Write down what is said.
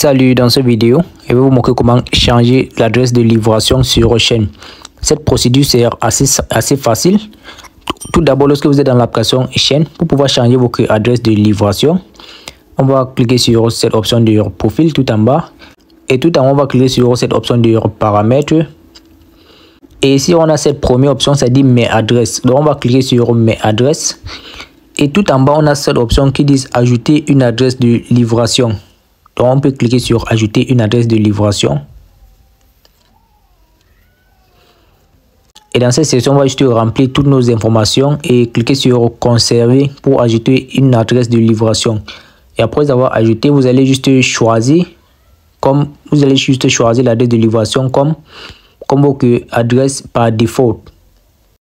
Salut, dans cette vidéo, je vais vous montrer comment changer l'adresse de livraison sur chaîne. Cette procédure c'est assez facile. Tout d'abord, lorsque vous êtes dans l'application chaîne, pour pouvoir changer votre adresse de livraison, on va cliquer sur cette option de profil tout en bas. Et tout en haut, on va cliquer sur cette option de paramètres. Et ici, on a cette première option, ça dit mes adresses. Donc, on va cliquer sur mes adresses. Et tout en bas, on a cette option qui dit ajouter une adresse de livraison. Donc, on peut cliquer sur ajouter une adresse de livraison. Et dans cette section, on va juste remplir toutes nos informations et cliquer sur conserver pour ajouter une adresse de livraison. Et après avoir ajouté, vous allez juste choisir l'adresse de livraison comme votre adresse par défaut.